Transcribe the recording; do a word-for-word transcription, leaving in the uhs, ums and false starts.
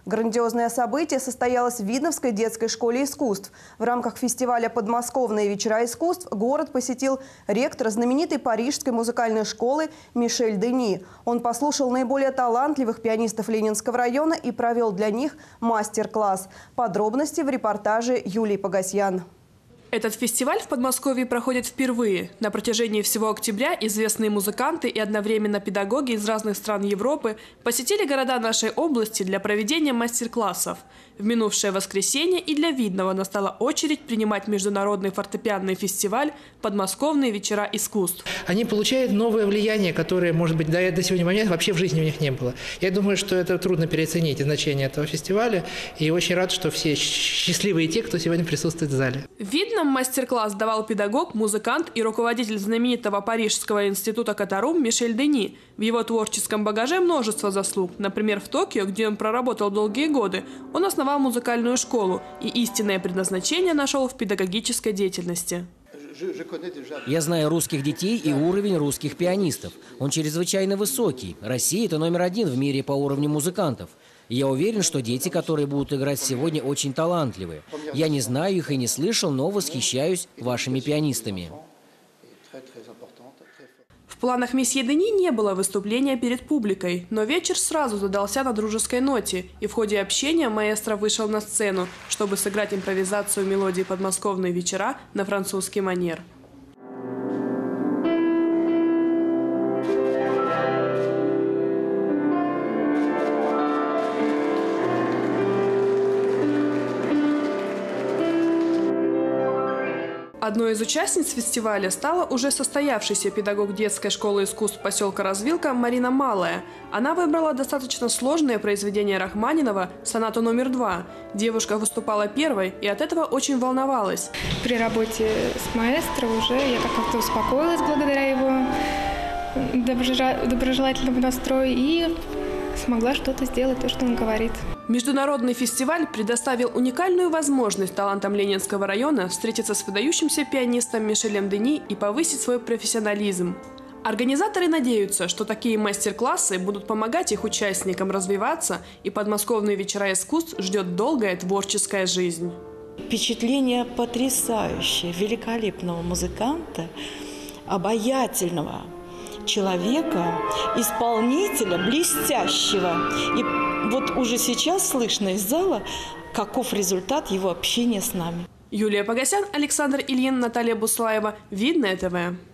Грандиозное событие состоялось в Видновской детской школе искусств. В рамках фестиваля «Подмосковные вечера искусств» город посетил ректор знаменитой парижской музыкальной школы Мишель Дени. Он послушал наиболее талантливых пианистов Ленинского района и провел для них мастер-класс. Подробности в репортаже Юлии Погосян. Этот фестиваль в Подмосковье проходит впервые. На протяжении всего октября известные музыканты и одновременно педагоги из разных стран Европы посетили города нашей области для проведения мастер-классов. В минувшее воскресенье и для Видного настала очередь принимать международный фортепианный фестиваль «Подмосковные вечера искусств». Они получают новое влияние, которое, может быть, до, до сегодня момента вообще в жизни у них не было. Я думаю, что это трудно переоценить значение этого фестиваля. И очень рад, что все счастливые те, кто сегодня присутствует в зале. Видно, мастер-класс давал педагог, музыкант и руководитель знаменитого Парижского института Катарум Мишель Дени. В его творческом багаже множество заслуг. Например, в Токио, где он проработал долгие годы, он основал музыкальную школу и истинное предназначение нашел в педагогической деятельности. Я знаю русских детей и уровень русских пианистов. Он чрезвычайно высокий. Россия – это номер один в мире по уровню музыкантов. И я уверен, что дети, которые будут играть сегодня, очень талантливые. Я не знаю их и не слышал, но восхищаюсь вашими пианистами. В планах месье Дени не было выступления перед публикой, но вечер сразу задался на дружеской ноте, и в ходе общения маэстро вышел на сцену, чтобы сыграть импровизацию мелодии «Подмосковные вечера» на французский манер. Одной из участниц фестиваля стала уже состоявшийся педагог детской школы искусств поселка Развилка Марина Малая. Она выбрала достаточно сложное произведение Рахманинова «Сонату номер два». Девушка выступала первой и от этого очень волновалась. При работе с маэстро уже я так как-то успокоилась благодаря его доброжелательному настрою и смогла что-то сделать, то, что он говорит. Международный фестиваль предоставил уникальную возможность талантам Ленинского района встретиться с выдающимся пианистом Мишелем Дени и повысить свой профессионализм. Организаторы надеются, что такие мастер-классы будут помогать их участникам развиваться, и подмосковные вечера искусств ждет долгая творческая жизнь. Впечатление потрясающее, великолепного музыканта, обаятельного человека, исполнителя, блестящего. И вот уже сейчас слышно из зала, каков результат его общения с нами. Юлия Погосян, Александр Ильин, Наталья Буслаева. Видное ТВ.